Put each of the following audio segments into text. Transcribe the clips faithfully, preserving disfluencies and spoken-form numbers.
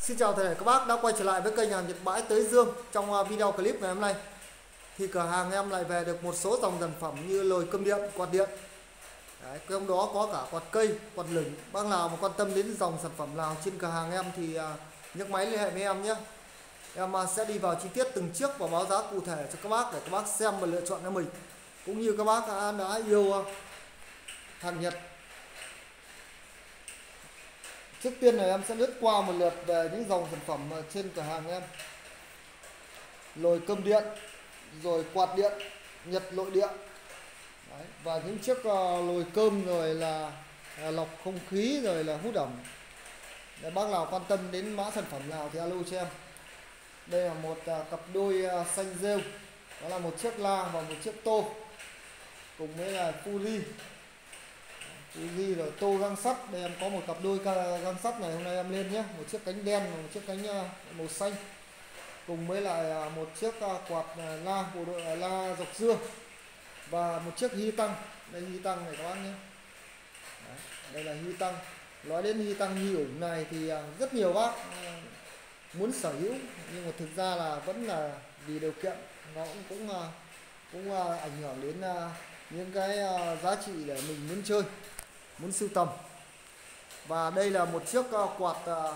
Xin chào tất cả các bác đã quay trở lại với kênh hàng Nhật Bãi Tới Dương. Trong video clip ngày hôm nay thì cửa hàng em lại về được một số dòng sản phẩm như lồi cơm điện, quạt điện. Đấy, trong đó có cả quạt cây, quạt lửng. Bác nào mà quan tâm đến dòng sản phẩm nào trên cửa hàng em thì nhấc máy liên hệ với em nhé. Em sẽ đi vào chi tiết từng chiếc và báo giá cụ thể cho các bác để các bác xem và lựa chọn cho mình. Cũng như các bác đã, đã yêu hàng Nhật. Trước tiên này em sẽ lướt qua một lượt về những dòng sản phẩm trên cửa hàng em. Lồi cơm điện, rồi quạt điện, Nhật nội địa. Đấy, và những chiếc lồi cơm rồi là lọc không khí rồi là hút ẩm. Để bác nào quan tâm đến mã sản phẩm nào thì alo cho em. Đây là một cặp đôi xanh rêu, đó là một chiếc la và một chiếc tô, cùng với là Fuji. Fuji rồi tô găng sắt. Đây em có một cặp đôi găng sắt này hôm nay em lên nhé, một chiếc cánh đen và một chiếc cánh màu xanh, cùng với lại một chiếc quạt la bộ đội la dọc dưa và một chiếc hy tăng. Đây hy tăng này các bác nhé. Đấy, đây là hy tăng. Nói đến hy tăng hy ủng này thì rất nhiều bác muốn sở hữu, nhưng mà thực ra là vẫn là vì điều kiện nó cũng cũng, cũng ảnh hưởng đến những cái giá trị để mình muốn chơi, muốn sưu tầm. Và đây là một chiếc quạt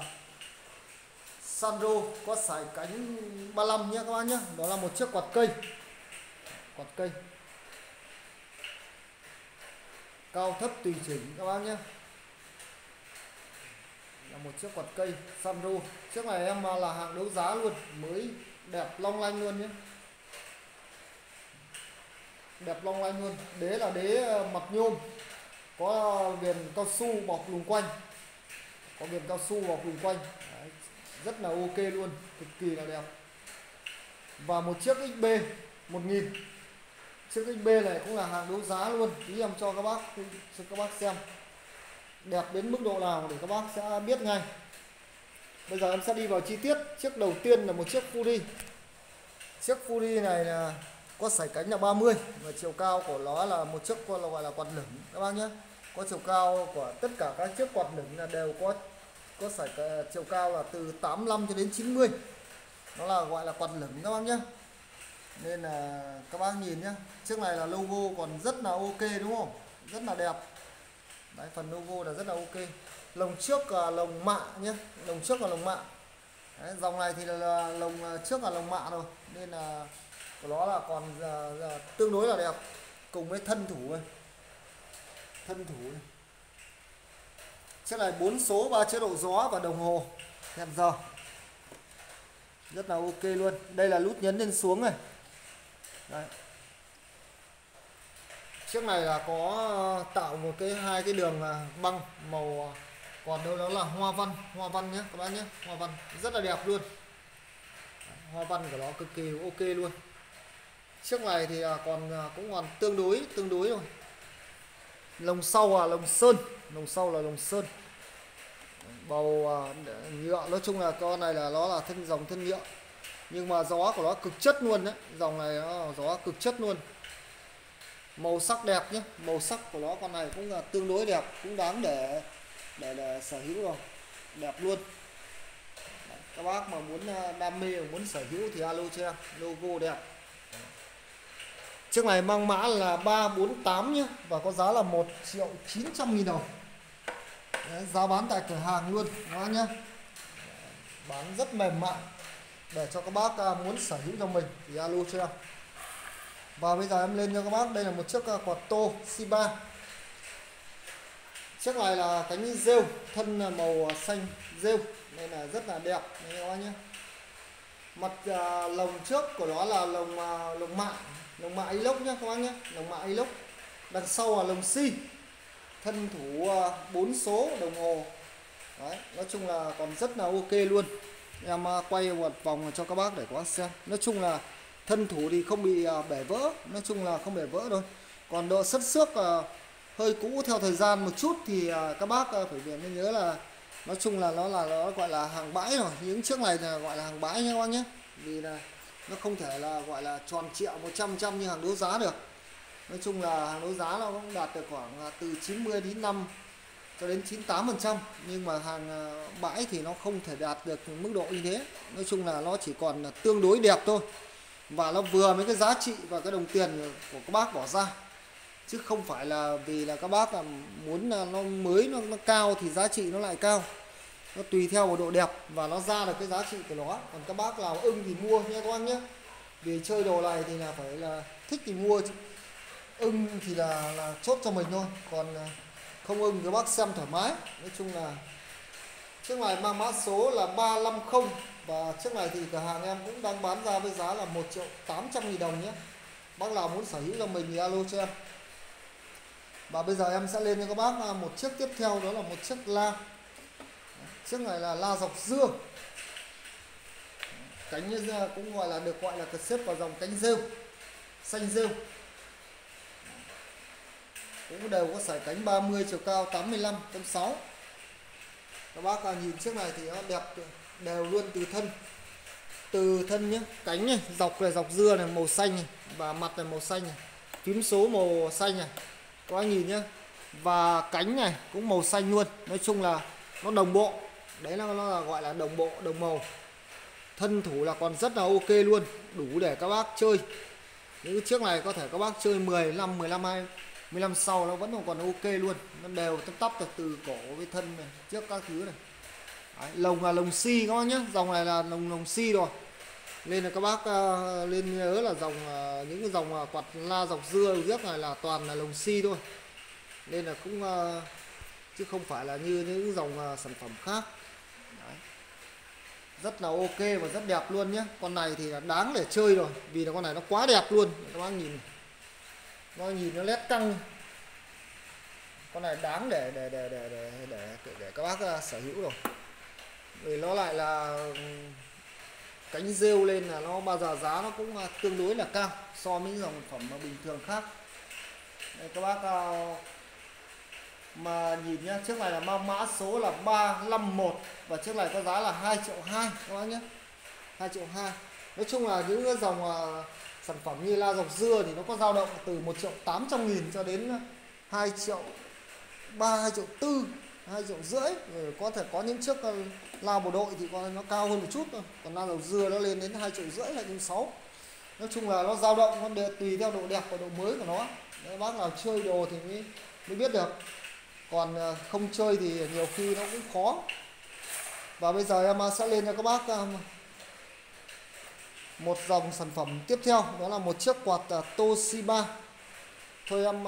Sandro có sải cánh ba mươi lăm nhé các bác nhé. Đó là một chiếc quạt cây, quạt cây cao thấp tùy chỉnh các bác nhé. Là một chiếc quạt cây Sandro. Chiếc này em là hàng đấu giá luôn, mới đẹp long lanh luôn nhé, đẹp long lanh luôn. Đế là đế mặt nhôm, có viền cao su bọc lùng quanh, có viền cao su bọc lùng quanh. Đấy, rất là ok luôn, cực kỳ là đẹp. Và một chiếc ích bê một nghìn. Chiếc ích bê này cũng là hàng đấu giá luôn, tí em cho các bác cho các bác xem đẹp đến mức độ nào để các bác sẽ biết ngay. Bây giờ em sẽ đi vào chi tiết. Chiếc đầu tiên là một chiếc Fuji. Chiếc Fuji này là có sải cánh là ba mươi và chiều cao của nó là một chiếc gọi là quạt lửng các bác nhé. Có chiều cao của tất cả các chiếc quạt lửng là đều có có sải chiều cao là từ tám mươi lăm cho đến chín mươi. Nó là gọi là quạt lửng các bác nhé. Nên là các bác nhìn nhé, chiếc này là logo còn rất là ok đúng không? Rất là đẹp. Đấy, phần logo là rất là ok. Lồng trước là lồng mạ nhé, lồng trước là lồng mạ. Đấy, dòng này thì là lồng trước là lồng mạ rồi, nên là của nó là còn là, là tương đối là đẹp. Cùng với thân thủ này, thân thủ này. Chiếc này bốn số, ba chế độ gió và đồng hồ hẹn giờ, rất là ok luôn. Đây là nút nhấn lên xuống này. Đấy. Chiếc này là có tạo một cái hai cái đường băng màu, còn đâu đó là hoa văn, hoa văn nhé các bác nhé, hoa văn rất là đẹp luôn. Hoa văn của nó cực kỳ ok luôn. Chiếc này thì còn cũng còn tương đối tương đối rồi. Lồng sau là lồng sơn, lồng sau là lồng sơn. Bầu nhựa, nói chung là con này là nó là thân dòng thân nhựa, nhưng mà gió của nó cực chất luôn đấy, dòng này nó gió cực chất luôn. Màu sắc đẹp nhé, màu sắc của nó con này cũng là tương đối đẹp, cũng đáng để để, để sở hữu rồi, đẹp luôn. Đấy, các bác mà muốn đam mê muốn sở hữu thì alo cho em, logo đẹp. Chiếc này mang mã là ba bốn tám nhé, và có giá là một triệu chín trăm nghìn đồng. Đấy, giá bán tại cửa hàng luôn các bác nhé. Bán rất mềm mại để cho các bác muốn sở hữu cho mình thì alo cho em. Và bây giờ em lên cho các bác, đây là một chiếc quạt tô Shiba. Chiếc này là cánh rêu, thân màu xanh rêu, nên là rất là đẹp đây các bác nhé. Mặt à, lồng trước của nó là lồng à, lồng mạ, lồng mạ inox nhé các bác nhé, lồng mạ inox. Đằng sau là lồng xi, thân thủ à, bốn số đồng hồ. Đấy, nói chung là còn rất là ok luôn. Em à, quay một vòng cho các bác để các bác xem. Nói chung là thân thủ thì không bị à, bể vỡ, nói chung là không bể vỡ đâu. Còn độ sất xước à, hơi cũ theo thời gian một chút thì à, các bác à, phải nên nhớ là nói chung là nó là nó gọi là hàng bãi rồi. Những chiếc này là gọi là hàng bãi nhé các bác nhé, vì là nó không thể là gọi là tròn trịa một trăm trăm như hàng đấu giá được. Nói chung là hàng đấu giá nó cũng đạt được khoảng từ chín mươi đến năm cho đến chín mươi tám phần trăm, nhưng mà hàng bãi thì nó không thể đạt được mức độ như thế. Nói chung là nó chỉ còn là tương đối đẹp thôi, và nó vừa với cái giá trị và cái đồng tiền của các bác bỏ ra, chứ không phải là vì là các bác là muốn là nó mới nó, nó cao thì giá trị nó lại cao. Nó tùy theo một độ đẹp và nó ra được cái giá trị của nó. Còn các bác nào ưng thì mua nha các bác nhé, vì chơi đồ này thì là phải là thích thì mua, ưng thì là là chốt cho mình thôi, còn không ưng thì các bác xem thoải mái. Nói chung là chiếc này mang mã số là ba năm không, và chiếc này thì cửa hàng em cũng đang bán ra với giá là một triệu tám trăm nghìn đồng nhé. Bác nào muốn sở hữu cho mình thì alo cho em. Và bây giờ em sẽ lên cho các bác một chiếc tiếp theo, đó là một chiếc la. Chiếc này là la dọc dưa, cánh cũng gọi là được gọi là xếp vào dòng cánh rêu, xanh rêu, cũng đều có sải cánh ba mươi, chiều cao tám mươi lăm phẩy sáu. Các bác nhìn chiếc này thì nó đẹp đều luôn từ thân, từ thân nhé, cánh này dọc này, dọc dưa này màu xanh này, và mặt này màu xanh này, phím số màu xanh này, các bác nhìn nhé, và cánh này cũng màu xanh luôn. Nói chung là nó đồng bộ, đấy là nó là gọi là đồng bộ, đồng màu. Thân thủ là còn rất là ok luôn, đủ để các bác chơi. Những chiếc này có thể các bác chơi mười lăm, mười lăm, hai mươi lăm sau nó vẫn còn ok luôn. Nó đều tắp tắp từ, từ cổ với thân này, trước các thứ này. Đấy, lồng là lồng xi các bác nhé, dòng này là lồng lồng xi rồi. Nên là các bác uh, lên nhớ là dòng uh, những cái dòng uh, quạt la dọc dưa trước này là toàn là lồng xi thôi. Nên là cũng uh, chứ không phải là như những dòng uh, sản phẩm khác. Đấy. Rất là ok và rất đẹp luôn nhé. Con này thì là đáng để chơi rồi, vì là con này nó quá đẹp luôn. Các bác nhìn, nó nhìn nó lét căng. Con này đáng để để để để để để, để, để các bác uh, sở hữu rồi. Vì nó lại là cánh rêu lên là nó bao giờ giá nó cũng uh, tương đối là cao so với những dòng phẩm mà bình thường khác. Đây các bác uh, mà nhìn nhá, chiếc này là mang mã số là ba năm một, và chiếc này có giá là hai triệu hai các bác nhé, hai triệu hai. Nói chung là những dòng uh, sản phẩm như la dọc dưa thì nó có dao động từ một triệu tám trăm nghìn cho đến hai triệu ba, hai triệu tư, hai triệu rưỡi. Rồi có thể có những chiếc uh, la bộ đội thì còn nó cao hơn một chút thôi, còn la dọc dưa nó lên đến hai triệu rưỡi, hai triệu sáu. Nói chung là nó dao động, nó đều tùy theo độ đẹp và độ mới của nó. Nếu bác nào chơi đồ thì mới, mới biết được, còn không chơi thì nhiều khi nó cũng khó. Và bây giờ em sẽ lên cho các bác một dòng sản phẩm tiếp theo, đó là một chiếc quạt Toshiba. Thôi em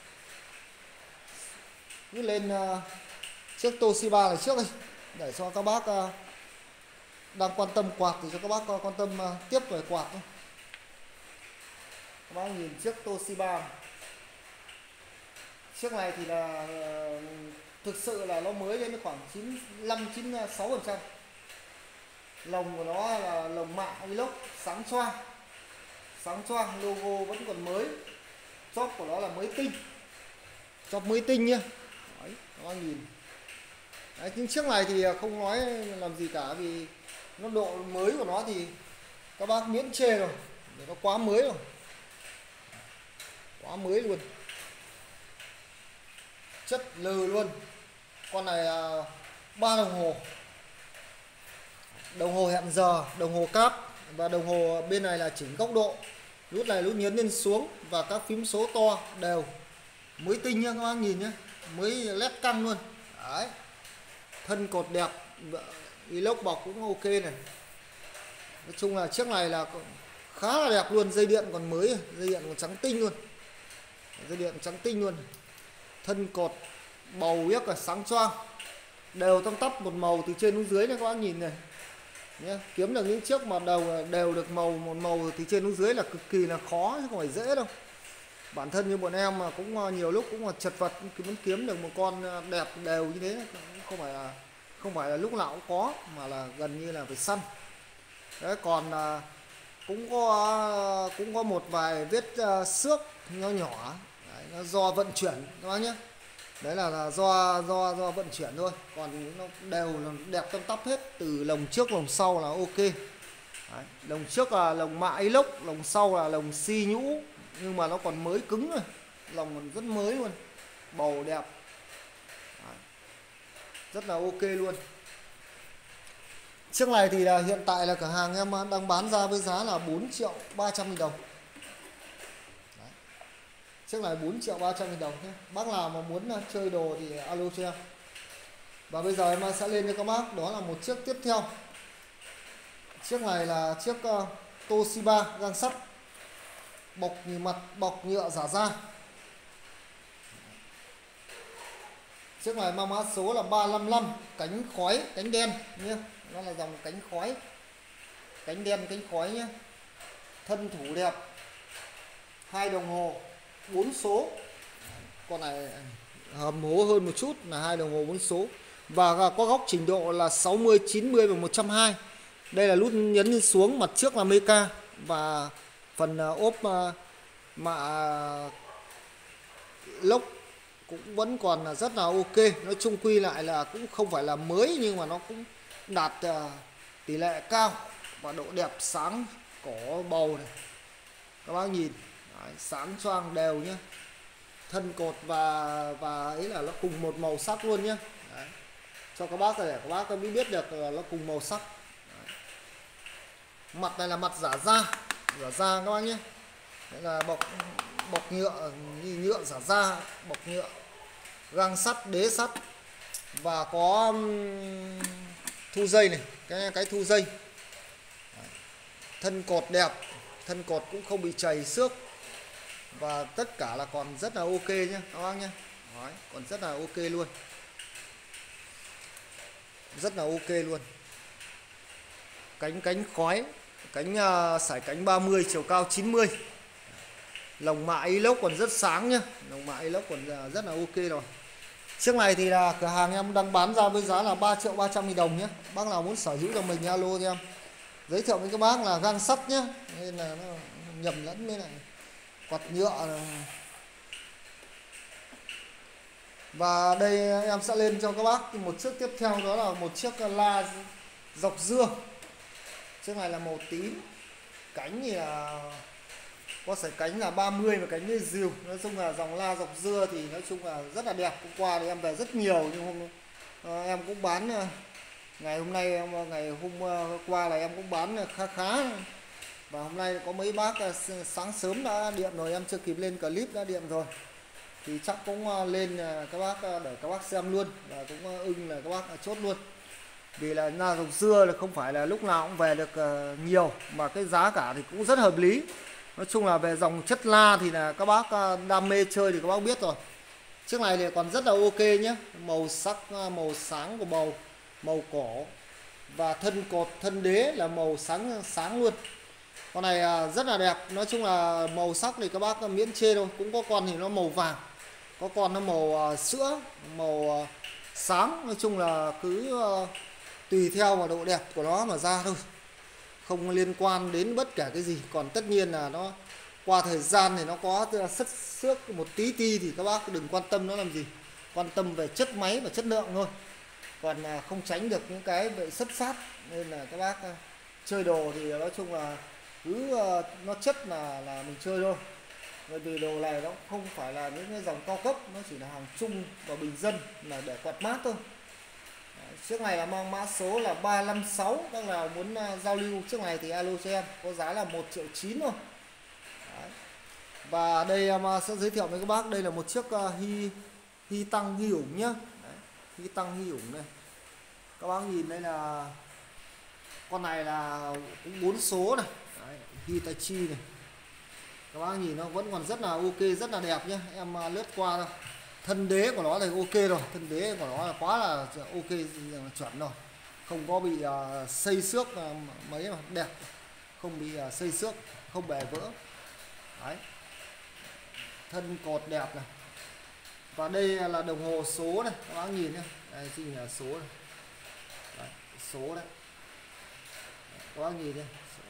cứ lên chiếc Toshiba này trước đi, để cho các bác đang quan tâm quạt thì cho các bác quan tâm tiếp về quạt thôi. Các bác nhìn chiếc Toshiba này. Chiếc này thì là thực sự là nó mới đến khoảng chín mươi lăm, chín mươi sáu phần trăm. Lồng của nó là lồng mạ inox sáng choang, sáng choang, logo vẫn còn mới, chóp của nó là mới tinh, chóp mới tinh nhá. Đấy, các bác nhìn. Đấy, nhưng chiếc này thì không nói làm gì cả, vì nó độ mới của nó thì các bác miễn chê rồi, để nó quá mới rồi, quá mới luôn, chất lừ luôn. Con này là ba đồng hồ, đồng hồ hẹn giờ, đồng hồ cáp, và đồng hồ bên này là chỉnh góc độ, nút này nút nhấn lên xuống, và các phím số to đều mới tinh nhá các bác nhìn nhé, mới led căng luôn. Đấy, thân cột đẹp, inox bọc cũng ok này. Nói chung là chiếc này là khá là đẹp luôn, dây điện còn mới, dây điện còn trắng tinh luôn, dây điện trắng tinh luôn. Thân cột bầu biết là sáng choang, đều tăm tắp một màu từ trên xuống dưới này các bác nhìn này nhé. Kiếm được những chiếc mà đầu đều được màu một màu từ trên xuống dưới là cực kỳ là khó, chứ không phải dễ đâu. Bản thân như bọn em mà cũng nhiều lúc cũng là chật vật, muốn kiếm được một con đẹp đều như thế không phải là không phải là lúc nào cũng có, mà là gần như là phải săn. Đấy, còn cũng có cũng có một vài vết xước nho nhỏ. Đấy, nó do vận chuyển các bác nhé. Đấy là, là do do do vận chuyển thôi, còn nó đều là đẹp tăm tắp hết, từ lồng trước lồng sau là ok. Đấy, lồng trước là lồng mạ inox, lồng sau là lồng xi nhũ, nhưng mà nó còn mới cứng rồi, lồng còn rất mới luôn, bầu đẹp. Đấy. rất là ok luôn. Chiếc này thì là hiện tại là cửa hàng em đang bán ra với giá là bốn triệu ba trăm nghìn đồng. Đấy. Chiếc này bốn triệu ba trăm nghìn đồng nhé. Bác nào mà muốn chơi đồ thì alo cho em. Và bây giờ em sẽ lên cho các bác đó là một chiếc tiếp theo. Chiếc này là chiếc uh, Toshiba gang sắt, bọc mặt bọc nhựa giả da. Chiếc này mang mã số là ba năm năm, cánh khói, cánh đen nhé. Nó là dòng cánh khói, cánh đen cánh khói nhé. Thân thủ đẹp, hai đồng hồ bốn số. Con này hầm hố hơn một chút là hai đồng hồ bốn số. Và có góc trình độ là sáu mươi, chín mươi và một trăm hai mươi. Đây là nút nhấn lên xuống, mặt trước là Meca. Và phần ốp mạ lốc cũng vẫn còn là rất là ok. Nói chung quy lại là cũng không phải là mới, nhưng mà nó cũng đạt uh, tỷ lệ cao và độ đẹp sáng cỏ bầu này. Các bác nhìn đấy, sáng choang đều nhé. Thân cột và và ấy là nó cùng một màu sắc luôn nhé. Đấy. Cho các bác để các bác có biết được là nó cùng màu sắc. Đấy. Mặt này là mặt giả da, giả da các bác nhé. Đấy là bọc bọc nhựa, nhựa giả da, bọc nhựa, gang sắt, đế sắt và có um, thu dây này, cái cái thu dây. Đấy. Thân cột đẹp, thân cột cũng không bị chảy xước và tất cả là còn rất là ok nhé các bác nhé. Đấy, còn rất là ok luôn, rất là ok luôn. Cánh cánh khói, cánh uh, sải cánh ba mươi, chiều cao chín mươi. Lồng mạ inox còn rất sáng nhá, lồng mạ inox còn rất là ok rồi. Chiếc này thì là cửa hàng em đang bán ra với giá là ba triệu ba trăm nghìn đồng nhé. Bác nào muốn sở hữu cho mình alo cho em. Giới thiệu với các bác là gang sắt nhé, nên là nó nhầm lẫn với này quạt nhựa này. Và đây em sẽ lên cho các bác một chiếc tiếp theo, đó là một chiếc la dọc dưa. Chiếc này là màu tím, cánh thì là có sải cánh là ba mươi và cánh với dìu. Nói chung là dòng la dọc dưa thì nói chung là rất là đẹp. Hôm qua thì em về rất nhiều, nhưng hôm uh, em cũng bán uh, ngày hôm nay em, ngày hôm uh, qua là em cũng bán khá khá. Và hôm nay có mấy bác uh, sáng sớm đã điện rồi, em chưa kịp lên clip đã điện rồi. Thì chắc cũng uh, lên uh, các bác uh, để các bác xem luôn, và cũng uh, ưng là các bác uh, chốt luôn. Vì là la dọc dưa là không phải là lúc nào cũng về được uh, nhiều, mà cái giá cả thì cũng rất hợp lý. Nói chung là về dòng chất la thì là các bác đam mê chơi thì các bác biết rồi. Chiếc này thì còn rất là ok nhé. Màu sắc, màu sáng của bầu, màu cỏ. Và thân cột, thân đế là màu sáng sáng luôn. Con này rất là đẹp. Nói chung là màu sắc thì các bác miễn chê thôi. Cũng có con thì nó màu vàng, có con nó màu sữa, màu sáng. Nói chung là cứ tùy theo vào độ đẹp của nó mà ra thôi, không liên quan đến bất kể cái gì. Còn tất nhiên là nó qua thời gian thì nó có sất xước một tí ti thì các bác đừng quan tâm nó làm gì, quan tâm về chất máy và chất lượng thôi. Còn không tránh được những cái về sất sát, nên là các bác chơi đồ thì nói chung là cứ nó chất là là mình chơi thôi. Bởi vì đồ này nó không phải là những cái dòng cao cấp, nó chỉ là hàng chung và bình dân, là để quạt mát thôi. Chiếc này là mang mã số là ba năm sáu. Các nào muốn uh, giao lưu chiếc này thì alo cho em, có giá là một triệu chín thôi. Đấy. Và đây em uh, sẽ giới thiệu với các bác, đây là một chiếc uh, hy hy tăng hy ủng nhá. Đấy. Hy tăng hy ủng này, các bác nhìn đây là con này là cũng bốn số này. Đấy. Hitachi này, các bác nhìn nó vẫn còn rất là ok, rất là đẹp nhé. Em uh, lướt qua thôi. Thân đế của nó thì ok rồi, thân đế của nó là quá là ok, chuẩn rồi, không có bị uh, xây xước uh, mấy mà đẹp, không bị uh, xây xước, không bể vỡ. Đấy. Thân cột đẹp này. Và đây là đồng hồ số này, các bác nhìn nhé, đây chính là số này. Đấy, số đấy, các bác nhìn nhé.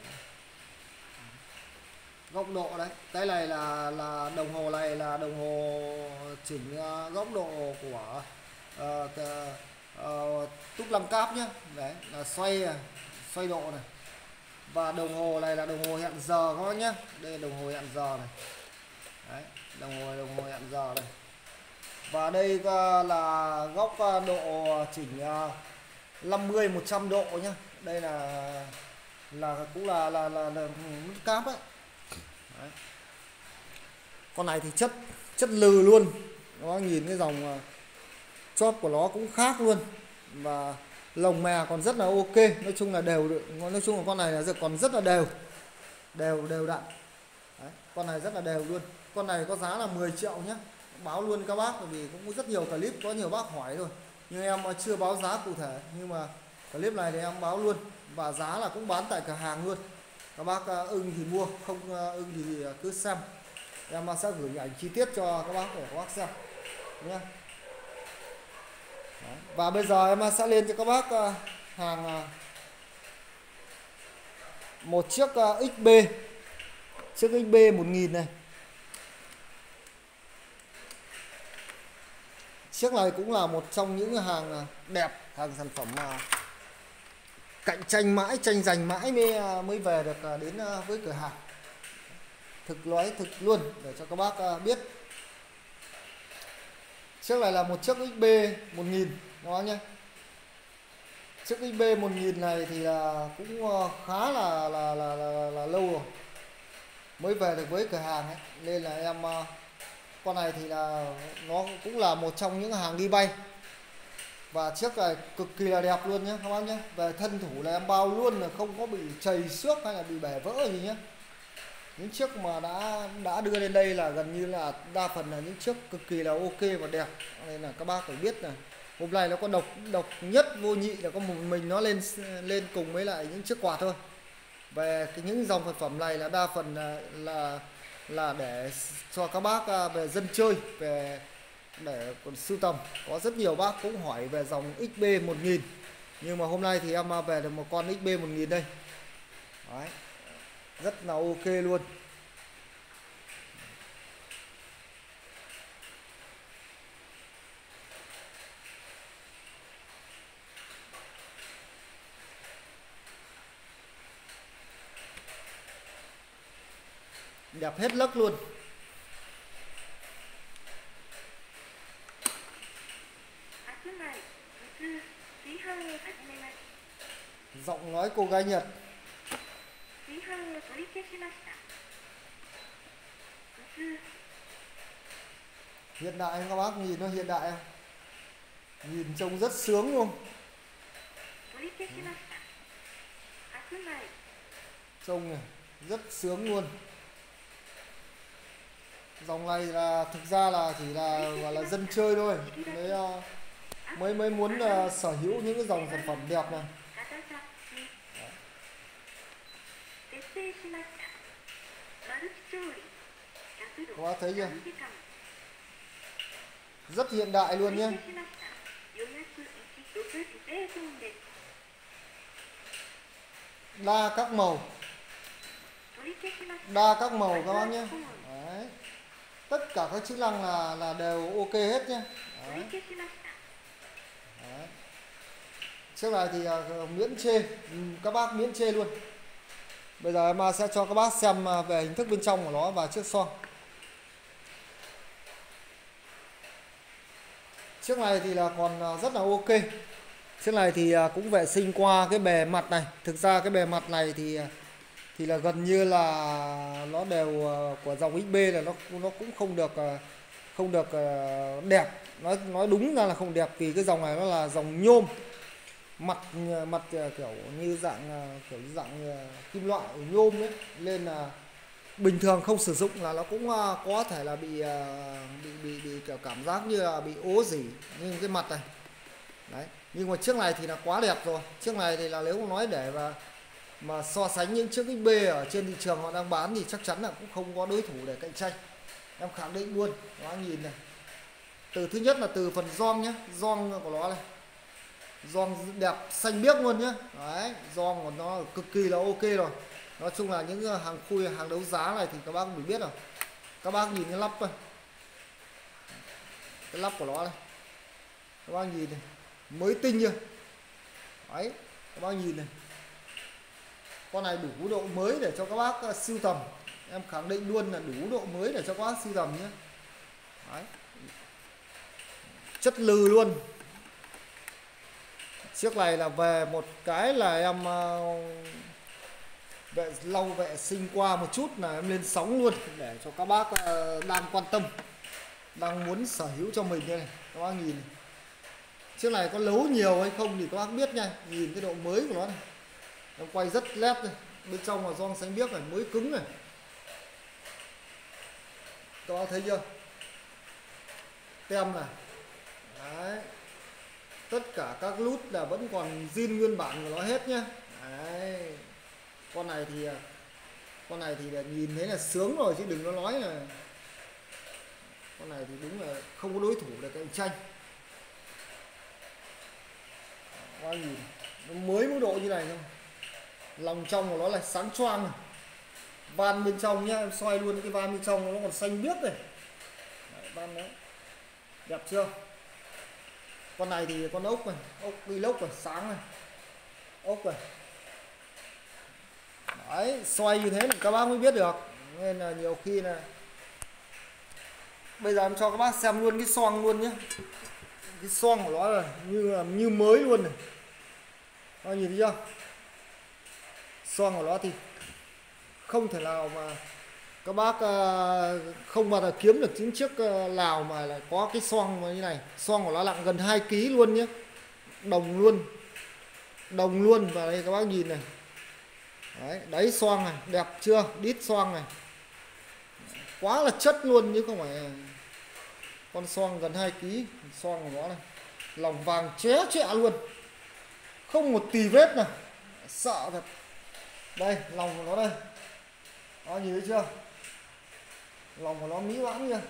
Góc độ đấy, cái này là là đồng hồ này là đồng hồ chỉnh uh, góc độ của uh, uh, túc lăng cáp nhé. Đấy là xoay xoay độ này. Và đồng hồ này là đồng hồ hẹn giờ các bác nhé. Đây là đồng hồ hẹn giờ này. Đấy, đồng hồ đồng hồ hẹn giờ này. Và đây uh, là góc uh, độ chỉnh uh, năm mươi một trăm độ nhá. Đây là là cũng là là là, là mút cáp ấy. Đấy. Con này thì chất chất lừ luôn. Nó nhìn cái dòng uh, chóp của nó cũng khác luôn. Và lồng mè còn rất là ok, nói chung là đều, nói chung là con này là còn rất là đều đều đều đặn. Đấy, con này rất là đều luôn. Con này có giá là mười triệu nhé, báo luôn các bác, bởi vì cũng có rất nhiều clip có nhiều bác hỏi rồi nhưng em chưa báo giá cụ thể, nhưng mà clip này thì em báo luôn và giá là cũng bán tại cửa hàng luôn. Các bác ưng thì mua, không ưng thì cứ xem, em sẽ gửi ảnh chi tiết cho các bác để các bác xem nhé. Đấy. Và bây giờ em sẽ lên cho các bác hàng một chiếc ích bê, chiếc ích bê một nghìn này. Chiếc này cũng là một trong những hàng đẹp, hàng sản phẩm mà cạnh tranh mãi, tranh giành mãi mới mới về được đến với cửa hàng. Thực nói thực luôn để cho các bác biết. Chiếc này là một chiếc ích bê một nghìn đó nhé. Chiếc ích bê một nghìn này thì là cũng khá là là, là, là, là lâu rồi mới về được với cửa hàng ấy. Nên là em con này thì là nó cũng là một trong những hàng đi bay. Và chiếc này cực kỳ là đẹp luôn nhé các bác nhé. Về thân thủ là em bao luôn là không có bị chày xước hay là bị bể vỡ gì nhé. Những chiếc mà đã đã đưa lên đây là gần như là đa phần là những chiếc cực kỳ là ok và đẹp. Nên là các bác phải biết là hôm nay nó có độc độc nhất vô nhị là có một mình nó lên lên cùng với lại những chiếc quạt thôi. Về cái những dòng sản phẩm này là đa phần là là, là để cho các bác về dân chơi, về để còn sưu tầm. Có rất nhiều bác cũng hỏi về dòng ích bê một nghìn, nhưng mà hôm nay thì em về được một con ích bê một nghìn đây. Đấy, rất là ok luôn. Đẹp hết lấc luôn. Giọng nói cô gái Nhật. Hiện đại các bác nhìn nó hiện đại không? Nhìn trông rất sướng luôn. Trông này rất sướng luôn. Dòng này là thực ra là chỉ là gọi là dân chơi thôi. Mới mới mới muốn uh, sở hữu những cái dòng sản phẩm đẹp này. Các bác thấy chưa? Rất hiện đại luôn nhé. Đa các màu. Đa các màu các bác nhé. Đấy. Tất cả các chức năng là là đều ok hết nhé. Đấy. Đấy. Chiếc này thì uh, miễn chê, các bác miễn chê luôn. Bây giờ em sẽ cho các bác xem về hình thức bên trong của nó và chiếc xoong. Chiếc này thì là còn rất là ok. Chiếc này thì cũng vệ sinh qua cái bề mặt này. Thực ra cái bề mặt này thì thì là gần như là nó đều của dòng ích bê là nó nó cũng không được không được đẹp. Nói nói đúng ra là không đẹp, vì cái dòng này nó là dòng nhôm. Mặt mặt kiểu như dạng kiểu dạng kim loại nhôm ấy, nên là bình thường không sử dụng là nó cũng có thể là bị bị bị, bị kiểu cảm giác như là bị ố rỉ như cái mặt này. Đấy, nhưng mà chiếc này thì là quá đẹp rồi. Chiếc này thì là nếu nói để mà mà so sánh những chiếc ích bê ở trên thị trường họ đang bán thì chắc chắn là cũng không có đối thủ để cạnh tranh. Em khẳng định luôn. Đó, nhìn này. Từ thứ nhất là từ phần gioăng nhé, gioăng của nó này. Gioăng đẹp xanh biếc luôn nhé. Đấy, gioăng của nó cực kỳ là ok rồi. Nói chung là những hàng khui, hàng đấu giá này thì các bác cũng biết rồi. Các bác nhìn cái lắp này. Cái lắp của nó này. Các bác nhìn này, mới tinh chưa? Đấy, các bác nhìn này. Con này đủ độ mới để cho các bác sưu tầm. Em khẳng định luôn là đủ độ mới để cho các bác sưu tầm nhé. Đấy. chất lừ luôn. Chiếc này là về một cái là em vệ lau vệ sinh qua một chút là em lên sóng luôn, để cho các bác đang quan tâm, đang muốn sở hữu cho mình đây này. Các bác nhìn này. Chiếc này có lấu nhiều hay không thì các bác biết nha, nhìn cái độ mới của nó này. Em quay rất nét này. Bên trong là gioăng xanh biếc này, mới cứng này. Các bác thấy chưa? Tem này. Đấy. Tất cả các nút là vẫn còn zin nguyên bản của nó hết nhá. Đấy. Con này thì con này thì nhìn thấy là sướng rồi chứ đừng có nói là con này thì đúng là không có đối thủ để cạnh tranh. Các nhìn nó mới mức độ như này thôi. Lòng trong của nó là sáng choang này. Van bên trong nhá, em xoay luôn cái van bên trong nó còn xanh biếc này. Đấy, van đấy. Đẹp chưa? Con này thì con ốc này, ốc vlog này, sáng này. Ốc này. Đấy, xoay như thế thì các bác mới biết được. Nên là nhiều khi là bây giờ em cho các bác xem luôn cái xoang luôn nhé. Cái xoang của nó là như là như mới luôn này. Các nhìn thấy chưa? Xoang của nó thì không thể nào mà các bác không bao giờ kiếm được những chiếc Lào mà là có cái xoang như này. Xoang của nó nặng gần hai ki lô gam luôn nhé. Đồng luôn. Đồng luôn. Và đây các bác nhìn này. Đấy, đáy xoang này, đẹp chưa? Đít xoang này. Quá là chất luôn chứ không phải con xoang gần hai ki lô gam. Xoang của nó này. Lòng vàng ché chẹ luôn. Không một tì vết nào. Sợ thật. Đây, lòng của nó đây. Đó, nhìn thấy chưa? Lòng của nó mỹ mãn nha.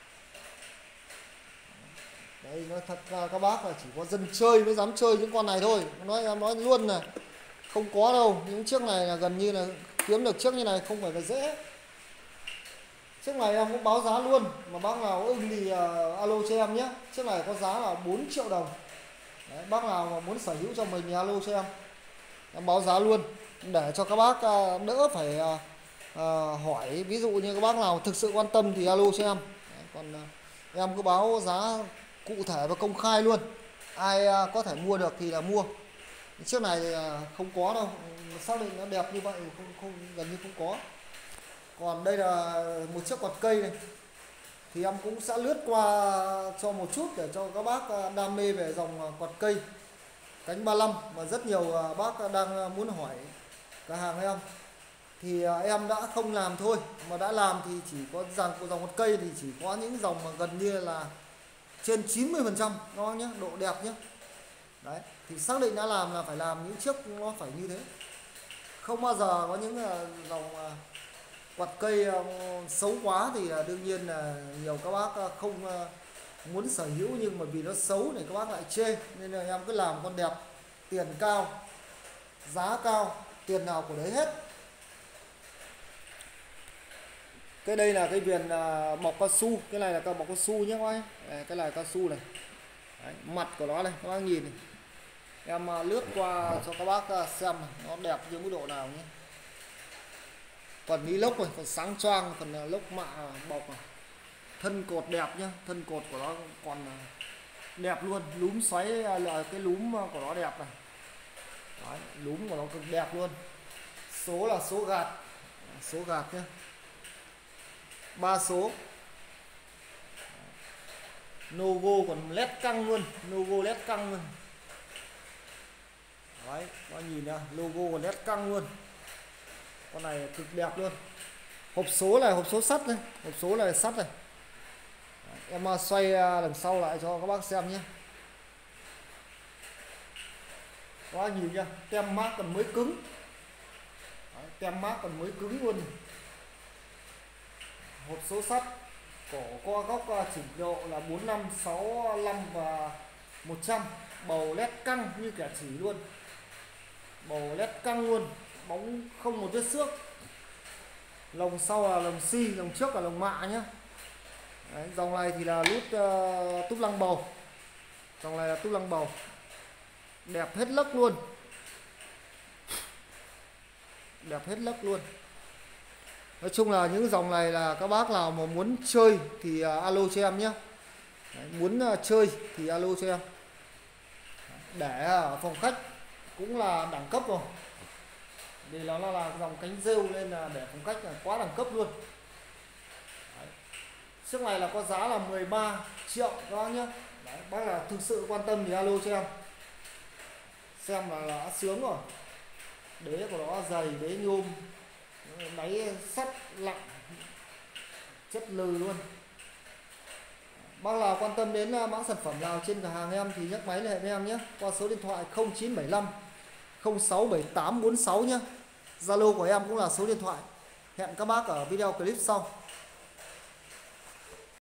Đây, nói thật ra các bác là chỉ có dân chơi mới dám chơi những con này thôi. Nói em nói luôn là không có đâu. Những chiếc này là gần như là kiếm được chiếc như này không phải là dễ. Chiếc này em cũng báo giá luôn. Mà bác nào ưng thì uh, alo cho em nhé. Chiếc này có giá là bốn triệu đồng. Đấy, bác nào mà muốn sở hữu cho mình thì alo cho em. Em báo giá luôn. Để cho các bác uh, đỡ phải uh, uh, hỏi. Ví dụ như các bác nào thực sự quan tâm thì alo cho em. Đấy, còn uh, em cứ báo giá cụ thể và công khai luôn. Ai uh, có thể mua được thì là mua. Chiếc này thì, uh, không có đâu. Xác định nó đẹp như vậy không, không gần như không có. Còn đây là một chiếc quạt cây này. Thì em cũng sẽ lướt qua cho một chút để cho các bác đam mê về dòng quạt cây cánh ba mươi lăm mà rất nhiều bác đang muốn hỏi cửa hàng em. Thì em đã không làm thôi, mà đã làm thì chỉ có dòng dòng quạt cây thì chỉ có những dòng mà gần như là trên chín mươi phần trăm nó nhé, độ đẹp nhé. Đấy, thì xác định đã làm là phải làm những chiếc nó phải như thế. Không bao giờ có những dòng quạt cây xấu quá thì đương nhiên là nhiều các bác không muốn sở hữu, nhưng mà vì nó xấu thì các bác lại chê. Nên là em cứ làm con đẹp, tiền cao, giá cao, tiền nào của đấy hết. Cái đây là cái viền bọc cao su, cái này là cái bọc cao su nhé các bác. Cái này cao su này. Đấy, mặt của nó này các bác nhìn này. Em lướt qua cho các bác xem này, nó đẹp như mức độ nào nhé. Còn ní lốc này, còn sáng choang, phần lốc mạ bọc này. Thân cột đẹp nhá, thân cột của nó còn đẹp luôn, lúm xoáy là cái lúm của nó đẹp này. Đấy, lúm của nó cực đẹp luôn. Số là số gạt, số gạt nhá. Ba số. Logo còn led căng luôn, logo led căng luôn. Đấy, các bạn nhìn nha, logo còn led căng luôn. Con này cực đẹp luôn. Hộp số là hộp số sắt này, hộp số là sắt này. Em xoay đằng sau lại cho các bác xem nhé. Các bác nhìn nha, tem mác còn mới cứng. Đấy, tem mác còn mới cứng luôn. Hộp số sắt, cổ co góc chỉnh độ là bốn năm, sáu lăm và một trăm. Bầu led căng như kẻ chỉ luôn. Bầu led căng luôn, bóng không một vết xước. Lồng sau là lồng xi, lồng trước là lồng mạ nhé. Đấy, dòng này thì là nút uh, túp lăng bầu. Dòng này là túp lăng bầu. Đẹp hết lấc luôn. Đẹp hết lấc luôn. Nói chung là những dòng này là các bác nào mà muốn chơi thì uh, alo cho em nhé. Đấy, muốn uh, chơi thì alo cho em. Để ở phòng khách cũng là đẳng cấp rồi, vì nó là, là dòng cánh rêu nên là để phòng khách là quá đẳng cấp luôn. Đấy. Chiếc này là có giá là mười ba triệu các bác nhé. Đấy, bác là thực sự quan tâm thì alo cho em. Xem là, là đã sướng rồi. Đế của nó dày, đế nhôm, đáy sắt lặng, chất lừ luôn. Bác nào quan tâm đến mã sản phẩm nào trên cửa hàng em thì nhấc máy liên hệ với em nhé, qua số điện thoại không chín bảy lăm không sáu bảy tám bốn sáu nhé. Zalo của em cũng là số điện thoại. Hẹn các bác ở video clip sau.